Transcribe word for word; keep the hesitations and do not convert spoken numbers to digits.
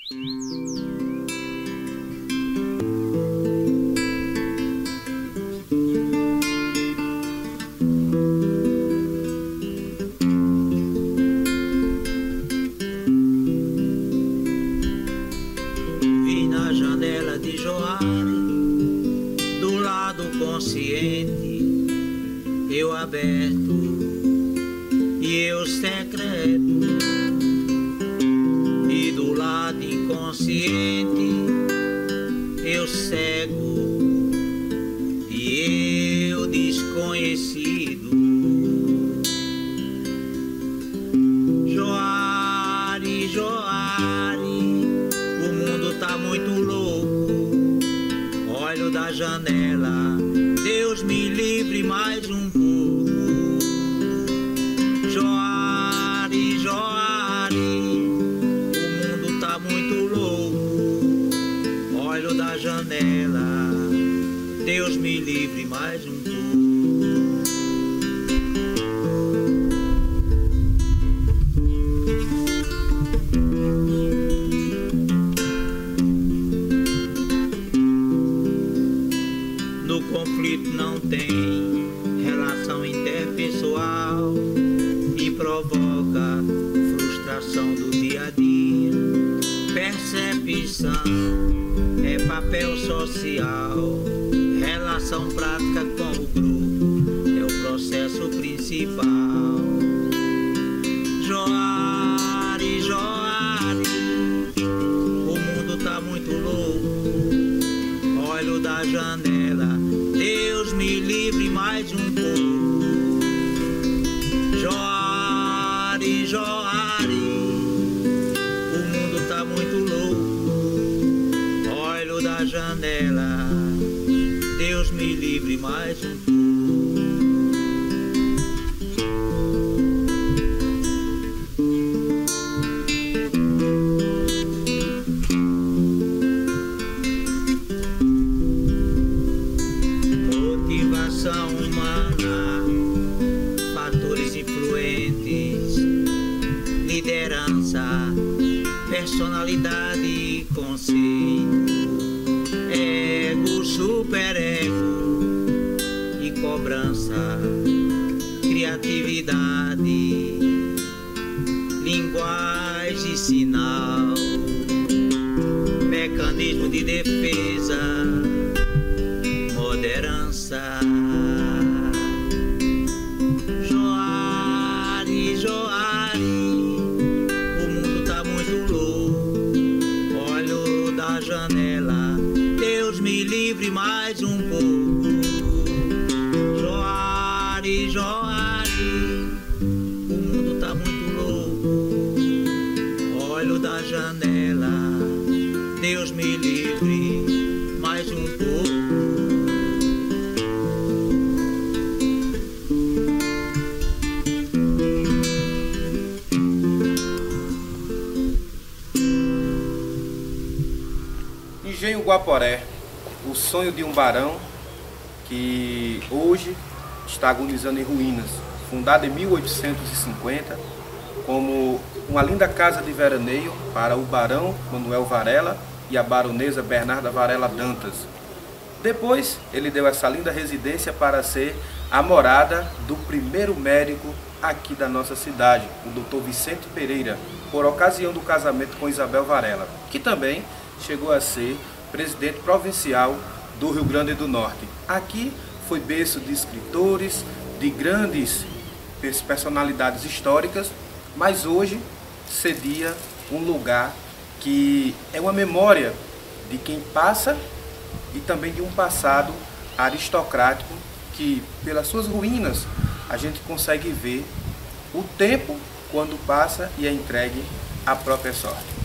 Vi na janela de Joari, do lado consciente, eu aberto e eu secreto, e do lado inconsciente eu cego e eu desconhecido. Joari, Joari, o mundo tá muito louco. Olho da janela, Deus me livre mais um pouco. Joari, Joari, o mundo tá muito louco. Olho da janela, Deus me livre mais um pouco. No conflito não tem relação interpessoal e provoca frustração do dia a dia. Percepção é papel social, relação prática com o grupo é o processo principal. Joari, Joari, o mundo tá muito louco. Olho da janela, Deus me livre mais um pouco. Joari, Joari, o mundo tá muito louco. Olho da janela, Deus me livre mais um pouco. Motivação humana, fatores influentes, liderança, personalidade e conceito, ego, superego e cobrança, criatividade, linguagem e sinal, mecanismo de defesa, moderança. Joari, Joari, o mundo tá muito louco. Olho da janela, Deus me livre mais um pouco. Joari, Joari, o mundo tá muito louco. Olho da janela, Deus me livre mais um pouco. Engenho Guaporé, o sonho de um barão que hoje está agonizando em ruínas. Fundado em mil oitocentos e cinquenta como uma linda casa de veraneio para o barão Manuel Varela e a baronesa Bernarda Varela Dantas. Depois ele deu essa linda residência para ser a morada do primeiro médico aqui da nossa cidade, o doutor Vicente Pereira, por ocasião do casamento com Isabel Varela, que também chegou a ser presidente provincial do Rio Grande do Norte. Aqui foi berço de escritores, de grandes personalidades históricas, mas hoje cedia um lugar que é uma memória de quem passa e também de um passado aristocrático que, pelas suas ruínas, a gente consegue ver o tempo quando passa e é entregue à própria sorte.